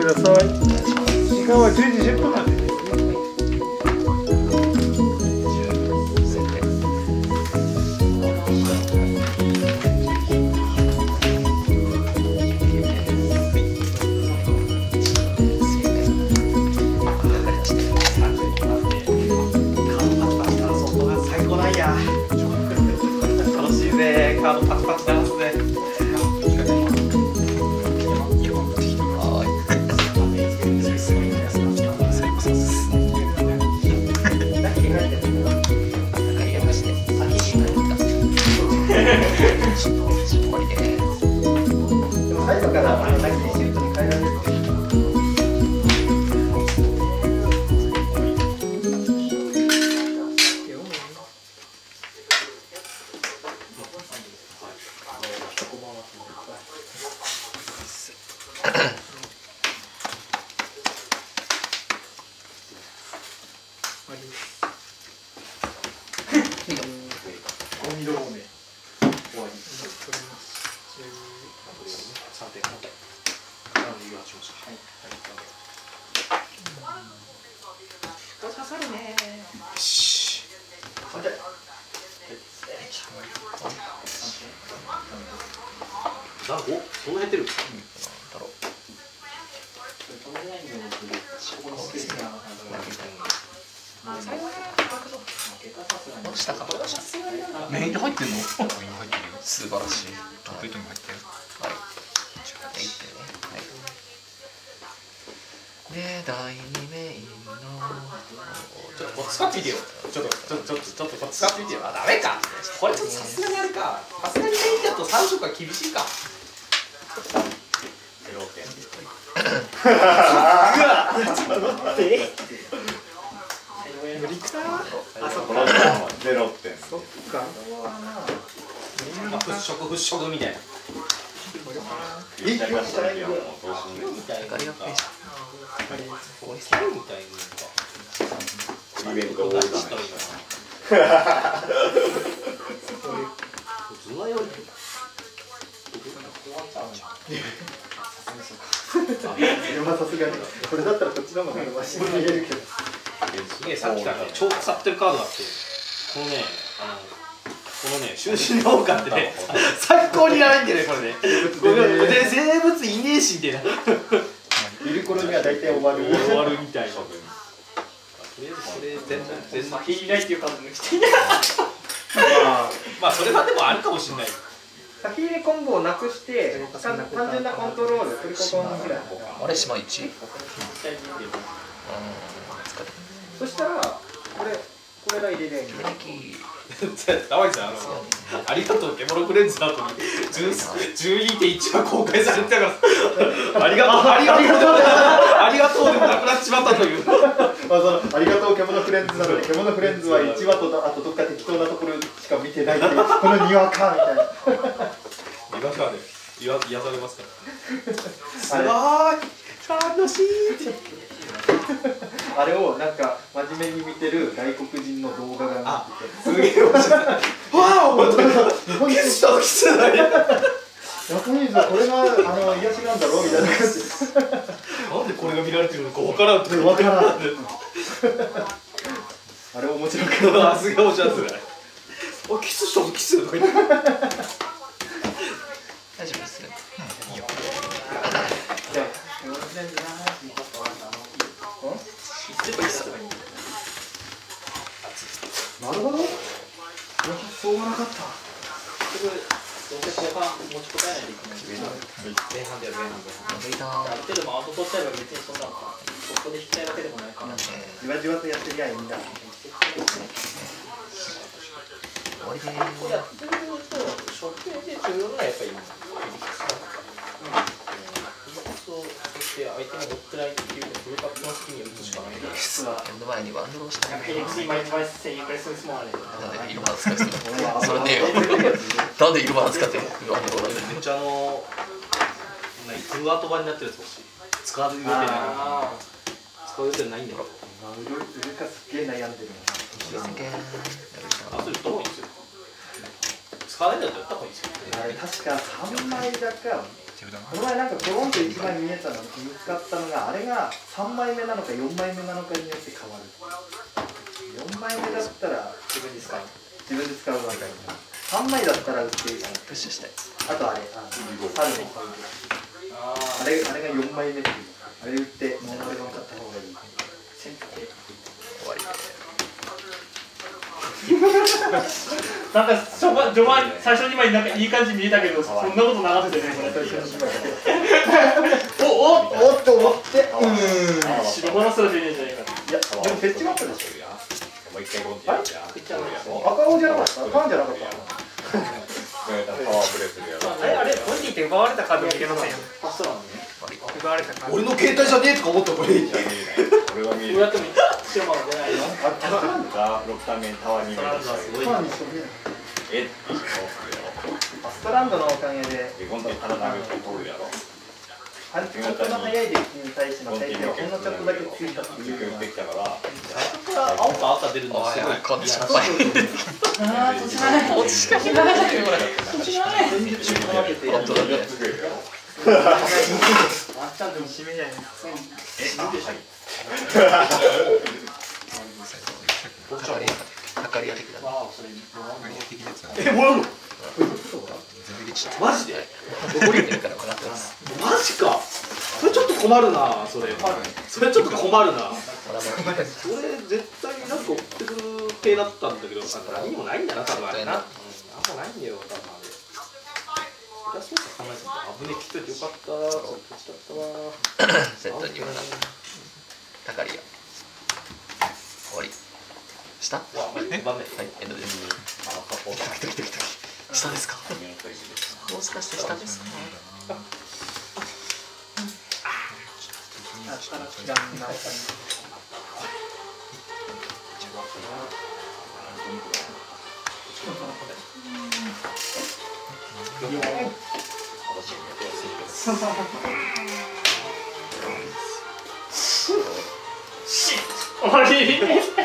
ださい。時間は10時10分までですね。 楽しいぜ、カードパチパチ鳴らすぜ。 最後からラッキーシュートに変えられる。 そんな減ってる。 下かメインで入ってんの？メイン入ってるよ。素晴らしい。トップ8に入ってる。はい。で、第2メインのちょっとこっち使ってみてよ。ちょっとこっち使ってみてよ。あ、ダメか。これちょっとさすがにあれか。さすがにメインだと3色は厳しいか。0点。 無理か。 あそこの0点。 そっか。 払拭みたいな。 左が下にはもうどうしようもない。 ガリガページ。 これサイみたいにイベント多いかまあさすがにこれだったらこっちの方がマシに見えるけど。 すげえさっきから超腐ってるカードがあって、このね終身の王冠ってね最高にやばいんだよねこれね。で生物いねえしみたいな。 いる頃には大体終わる。 終わるみたいな。とりあえずそれ全然先いないっていうカード抜きたい。 まあそれはでもあるかもしれない。 先入れコンボをなくして単純なコントロールトリココンぐらい。 あれ島1？ そしたらこれが入れれる。 玉井さん、ありがとう獣フレンズの後に 12.1 は公開されてたからありがとうでもなくなってしまったという。 まあそのありがとう獣フレンズなのに獣フレンズは1話とあとどっか適当なところしか見てないっていうこのにわかみたいな。 にわかで癒されますから。すごい楽しいって。 あれをなんか真面目に見てる外国人の動画がすげえ面白い。わお、キスしたキスだね。 ジャパニーズはこれが癒しなんだろうみたいな感じ。 なんでこれが見られてるのかわからんってわからん。あれ面白くない。 すげえ面白いですね。おキスしたキスとか言って。 大丈夫ですね。いいよ。 なるほど。この発想がなかった。 どうせ後半持ちこたえないといけない。前半でやる前半で。ある程度アウト取っちゃえば別にそんなここで引きたいわけでもないから。 じわじわとやってりゃいいんだ。 終わりでーす。 こうやってると初手で重要なのはやっぱりそして相手のドッグラインっていうフルカップの好きに打つしかないです。 エンド前にワンドローしたらフェニックス今一番正解するつもりで。 なんで色花使ってるの？それねえよ。なんで色花使ってるの？ワンドローなんで。 めっちゃツーアート版になってるやつ欲しい。使う予定ない。使う予定ないんだよ。 売るかすっげえ悩んでるな。 あ、それどういいんですよ。使わないんだったらやった方がいいですよ。 確か3枚だかこの前なんかコロンと1枚見つかったのが、あれが3枚目なのか4枚目なのかによって変わる。4枚目だったら自分で使うわけだ。3枚だったら売っていいかな。 プッシュしたい。 あとあれ、猿のあれが4枚目っていう。あれ売ってノーマル版買った方がいい。 終わり。 なんか序盤最初2枚なんかいい感じ見えたけど、そんなことなかったよねこれ。おっと思って白バラすら出ねえじゃないか。 いや、でもフェッチマップでしょ。 もう一回ゴンティや赤青じゃなかった？パンじゃなかった？ パワープレイするやろ。 あれ本人って奪われたカード見れませんよね。あ、そうなのね。奪われたカード。 俺の携帯じゃねえとか思ったらこれいいじゃん。 俺は見える。 どうやってもいい。白マン出ないよ。 ザ・フロッターメンタワー2名でしたけど。 パンにしか見えない。ストランドのおかげでゴンティ体が取るやろ。 本当の速いデッキに対しての耐性がほんのちょっとだけついたっていうのができたから青か赤出るのはすごい。 今度失敗。 ああ、土地ない。 落ちかけない。 土地ない。 戦術に分けてやる。 ワンチャンでも締めじゃない。 かかりや的だ。 もらうの？マジで？ 残りるから分かってます。 マジか。それちょっと困るな。それちょっと困るな。それ絶対なんか送ってくる系だったんだけど、何にもないんだな、多分あれな。なんもないんだよ、多分あれ。私も考えてた。危ねえ、来といてよかった。そっちだったわ。 セットにはな。かかりや。終わり。下？はい、エンドです。下ですか？もしかして下ですか？ 終わり。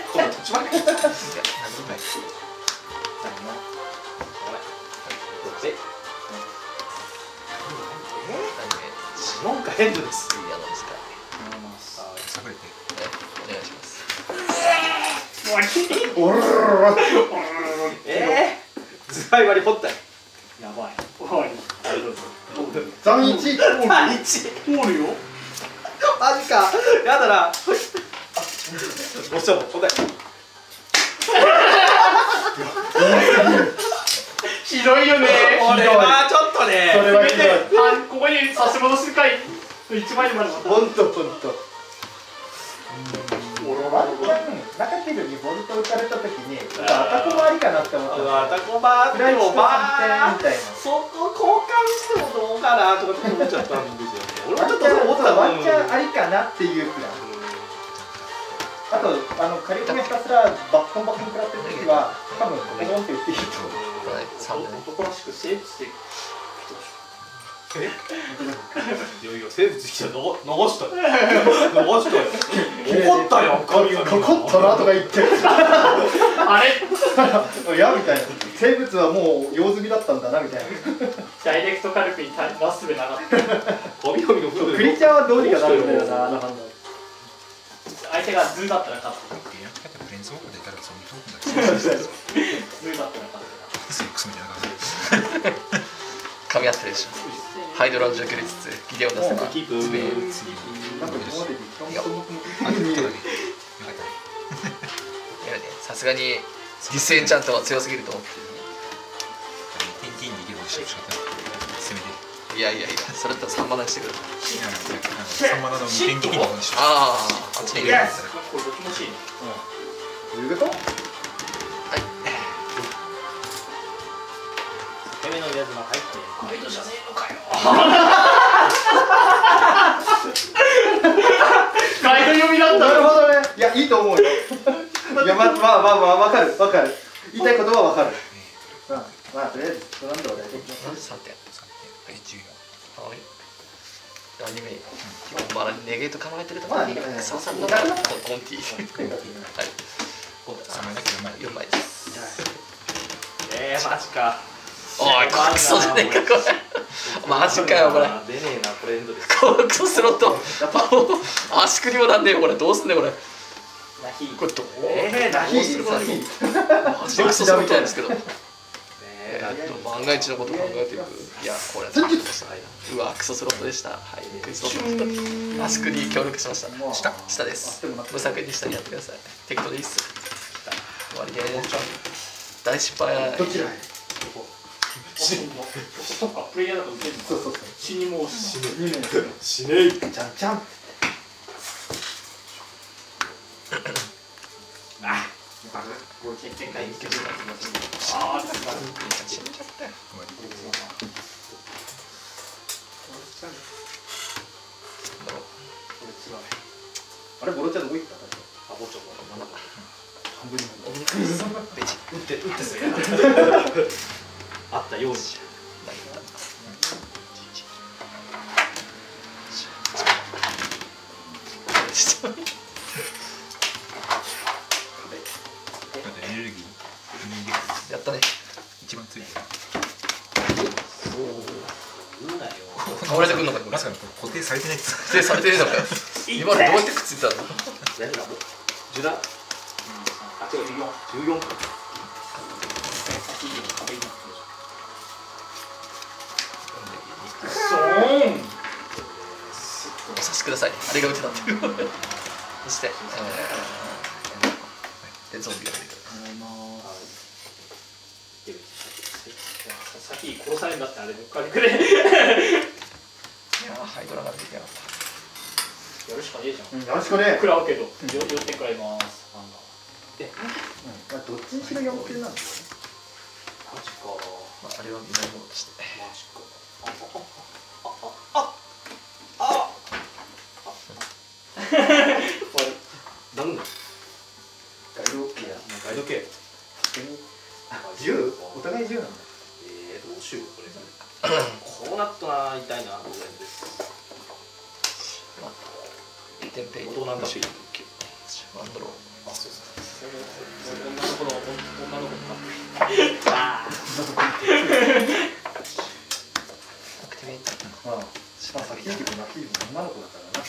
なんか変です。 お願いします。 終わり。 ズバイ割り掘ったよ。 やばい。終わり。 残1。 残1。 通るよ。 マジか。やだな。おっしゃも答え。 ひどいよね。 これはちょっとね。 それはひどい。 ここに差し戻し回1枚にまで。 ほんと。ワンチャン中手にボルト打たれた時に赤コマありかなって思った。 赤コマでもまあみたいな。 そこ交換してもどうかなとかって思っちゃったんですよね。俺もちょっと思ったワンチャンありかなっていうプラン。あと火力がひたすらバッコン食らってる時は多分ポコンって打っていいと思う。 男らしくセーブして。 いや生物来たら逃したよ。怒ったよ。神が怒ったなとか言って。 あれ？ いやみたいな。生物はもう用済みだったんだなみたいな。 ダイレクト火力になすべなかった。 神々のクリーチャーはどうにかなるんだよな、判断。 相手がズーだったら勝つ。ズーだったら勝つ。 噛み合ってるでしょ。ハイドロン除去率ギデオ出せばキープ。 なんか今までに一回もさすがにディスエンチャントは強すぎると思って。いやそれだったら3マナにしてください。 3マナの無限撃に戻しあっちに入れる。 これどっちも欲しい。 どういうこと？ 攻めのやつが入ってガイドじゃねえのかよ。ガイド読みだった。 なるほどね。いやいいと思うよ。いやまあわかる。言いたいことはわかる。まあとりあえずストランドは大丈夫。 3点。はい。アニメ。まだネゲート構えてるところにサさんのコンティ。はい。 3枚だけど 4枚です。 マジか。 おいクソじゃねえかこれマジかよこれ出ねえなこれエンドですクソスロット足首もなんねえよこれどうすんねんこれナヒこれどうナヒマジでクソスロットなんですけど万が一のこと考えていくいやこれうわクソスロットでしたはいクソスロット足首に協力しました下です無作為に下にやってください適当でいいっす終わりです大失敗どちらへそっかプレイヤーだと受けるのそうそう死にもう死ぬ 2名しねえじゃんじゃん前回一挙死ん死んじゃったよあれボロちゃんどこ行ったあぼちょ半分にベジ打ってすげえあったようにエネルギーやったね一番ついてるぬなよ倒れてくんのかまさか固定されてないって否定されてねえのかよ今のどうやってくっついてたの何だ10だあ違う 14か先に壁になってるお察しくださいあれが打てたっていうそしてでゾンビが出てくる先殺されるんだってあれ乗っかってくれいやハイドラが出てきやがったやるしかねえじゃんよろしくね食らうけど寄って食らいますどっちにしろ4点なんですよねマジかまああれは見ないものとしてマジかなんだガイド OK やガイド系 10お互い10なんだどうしようこれこうなったら痛いなこれですテンペイ大人なんだしワンドローあそうそう女の子の女の子かあアクティベートまあさっき言っても女の子だからな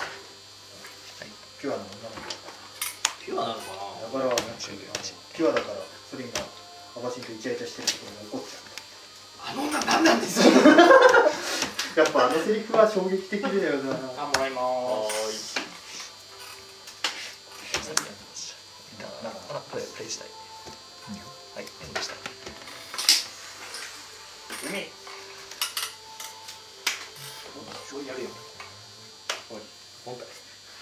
ピュアな女の子だからピュアなのかなだからピュアだからソリンがアバシンとイチャイチャしてるところが怒っちゃうあの女何なんですよやっぱあのセリフは衝撃的だよなあもらいまーすプレイしたいはいエンドした海やるよおい今回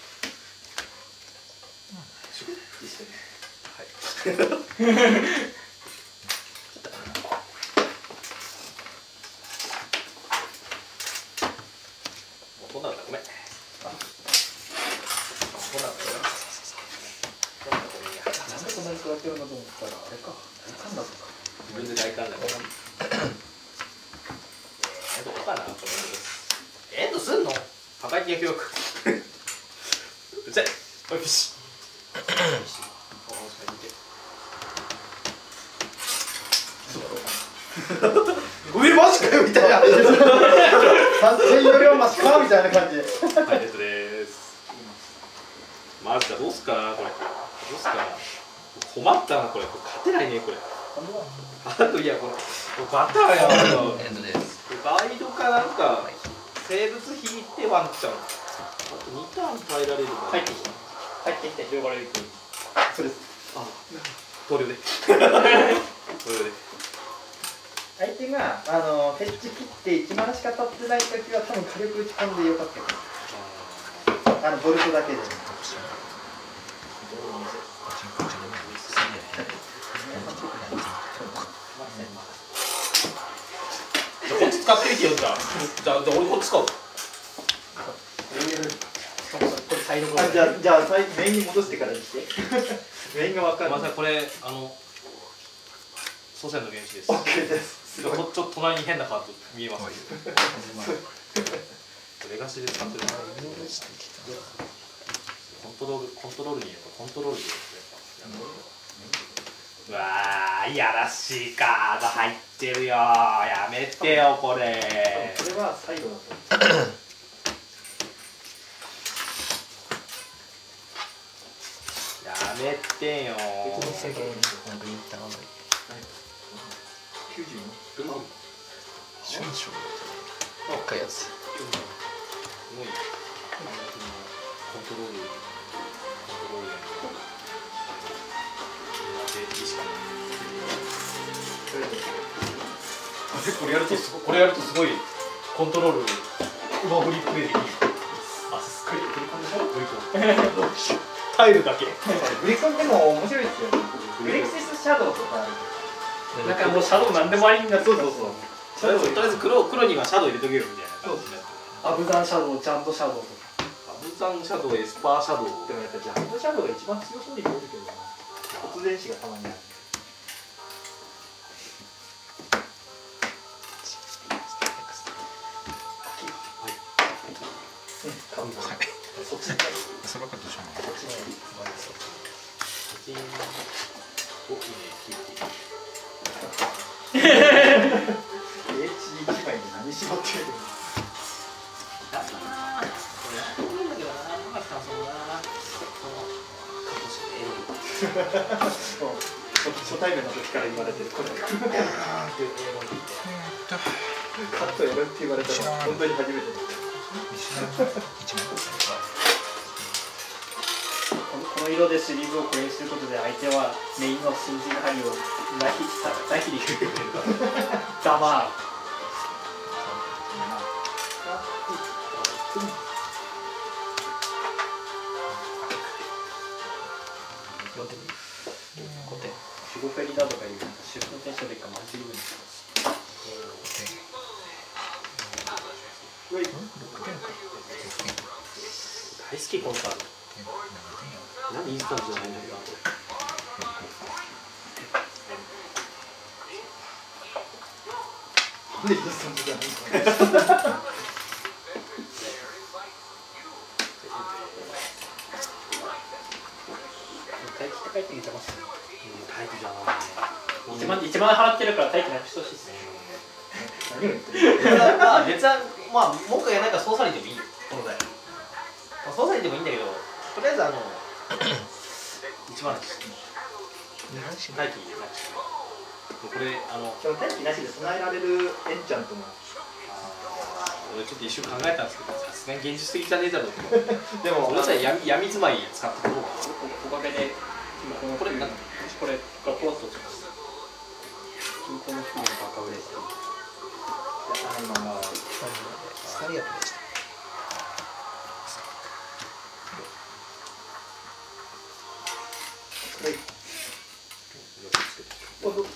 こんなのごめんなんでこんなに食らってるんだと思ったらあれか大胆だとか自分で大胆だからどうかなこれエンドすんの破壊的な記憶うちゃいおいピシ上マジかよみたいな完全よりはマシかみたいな感じではいですマジかどうすっかなこれどうすっかな困ったなこれ勝てないねこれあといやこれバターやんエンドですガイドかなんか生物引いてワンちゃんあと2ターン耐えられる帰ってきた帰ってきて広がれるくそれ投了で投了で相手がフェッチ切って1マナしか立ってない時は多分火力打ち込んでよかったけどボルトだけでじゃあこっち使ってみてよじゃあ俺こっち使おうじゃあメインに戻してからにしてメインが分かんないまさにこれ祖先の原子です OK ですちょっと隣に変なカード見えますレガシで使ってるコントロールにやっぱコントロールでうわー、いやらしいカード入ってるよ。やめてよこれ。 これは最後だと思う。 やめてよ。 制限なんかインターの 90 春章赤いやつすごい。コントロール。これやるとすごいコントロール馬振りプレイできる。あ、すっかり振り込んでしょ。振り込ん。タイルだけ。 グリコンでも面白いですよ。グレクシスシャドウとかなんかもうシャドウなんでもありになってそうそうそう。 とりあえず黒にはシャドウ入れとけるみたいな感じになってる。 アブザンシャドウ、ジャンボシャドウとか。 アブザンシャドウ、エスパーシャドウ。 でもやっぱジャンボシャドウが一番強そうに見えるけどな。突然死がたまにある。そっちにそればっかりどうしようもない。 お、いいね、キーティー。 HD1 枚で何絞ってるの。 だなぁ。これやってるんだけどな。よかったな、そのな。このカットしてエロい。 初対面の時から言われてるこれ。カットやるって言われたら本当に初めてだった。 この色でスリーブをこれにすることで相手はメインの数字の針をなひりくれるざまあシュゴフェリだとかいうシュフトテンションでかマジでいいんですよ。 大好きこのカード。何インスタントじゃないんだけど。 なんでインスタントじゃないの。 大気って帰ってきてます。 大気じゃないね。 一番払ってるから大気なくしてほしいですね。 何を言ってる。 まあ別はまあ文句がないから操作にでもいいよ。この際。操作にでもいいんだけど、とりあえず一番です。大気なし。これその大気なしで備えられるエンチャントも。 俺ちょっと一瞬考えたんですけど、さすがに現実的じゃねえだろうと思って。 でもそれさ闇住まい使ってこうかおかげで今これなんかこれがポストちょっと金庫の付近のバカ売れしてる。 スカリアプでした。 はい。おど。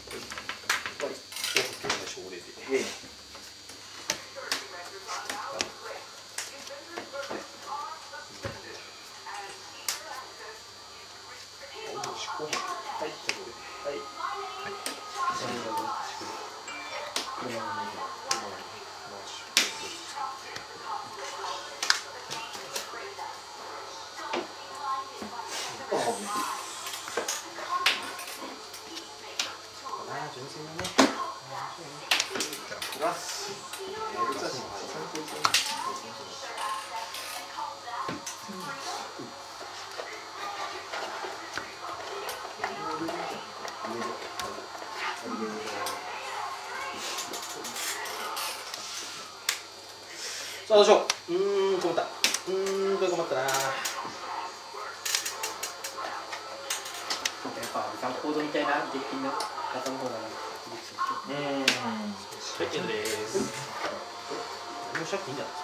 さあどうしよう。困った。これ困ったな。 やっぱガンコードみたいなデッキの型の方がいいですよ。 はい、エンドです。何もしなくていいんじゃない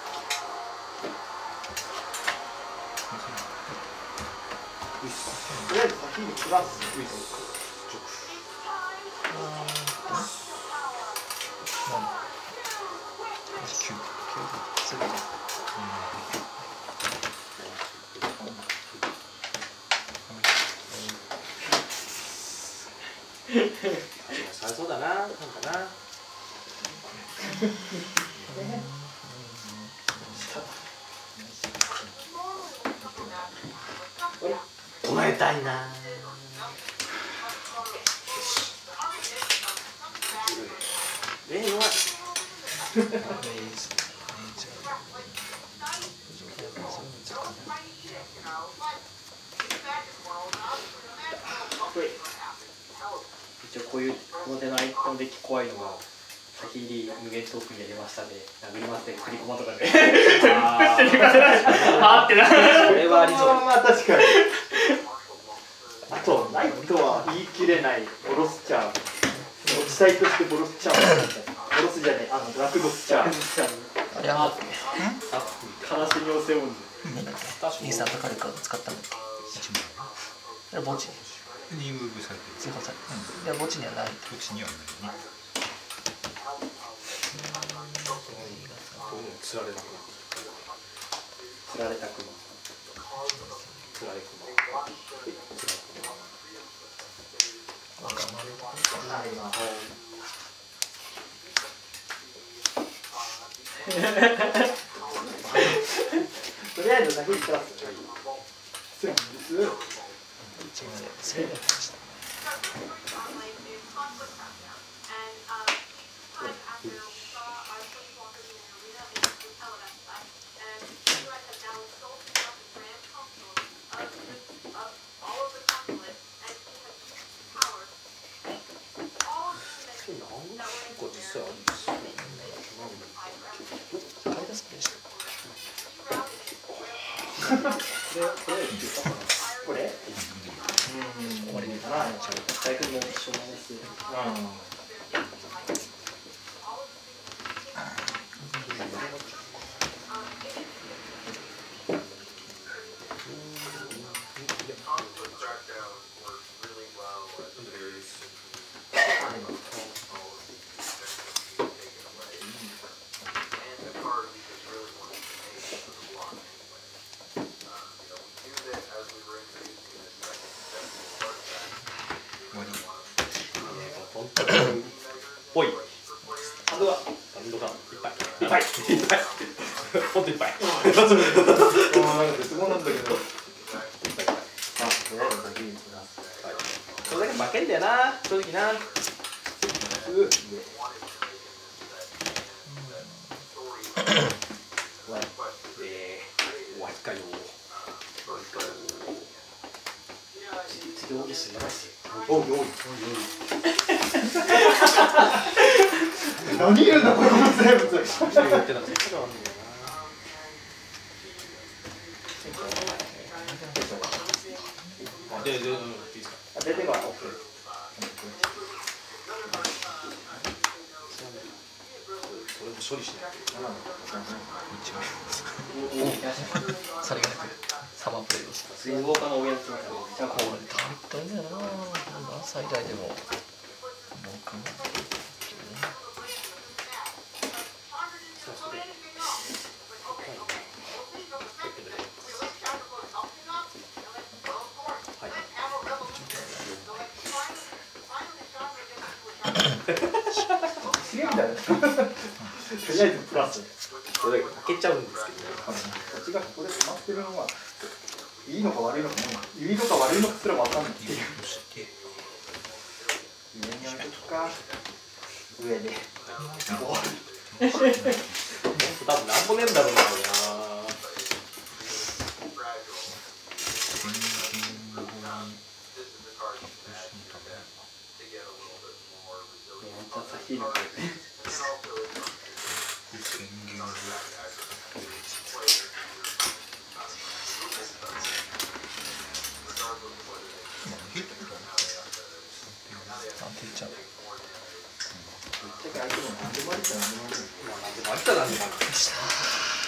とりあえず先にプラス。 さそうだな、なんかな。唱えたいな。 一応こういうこの手のアイコンデッキ怖いのが先に無限トークンやりましたで殴りますでクリコマとかであーってなそれはありそう。 まあ確かに。あとないとは言い切れないボロスチャー。持ちたいとしてボロスチャーをボロスじゃねえ、ラクドスチャー。 あれは悲しみを背負うんで。 インスタントカルカを使ったの。それ墓地リムーブされてる。 追加されてる。いや墓地にはない。 土地にはないね。 つられなくなる。 つられたくもつられくま。 とりあえず先に行きます。そうなんです。 一応ね、それでやってました。 これ？ 終わりにまあ大学も一緒なんです。 ぽい。ハンドがいっぱい。ほんといっぱい。 なんか絶望なんだけど。あ、とりあえず先に行きます。 それだけ負けんだよな、正直な。終わりかよ。 次オーディションやばいっすよ。 おいおい。何言うんだこの生物。 言ってなかった。で、いいですか。 出てこい。 それも処理しない。 さりげなくサマープレイでした。 水豪華のおやつとかめっちゃこれ大変だよな。最大でも僕もすげえみたいな。とりあえずプラス。 それだけ負けちゃうんですけどね。 こっちがここで止まってるのはいいのか悪いのかいいのか悪いのかすら分かんないっていう。上に置いとくか。上で。 多分なんもねえんだろうな、これな。 相手も何でもありっちゃ何でもあり。 まあ、なんでもありだなんでもあり。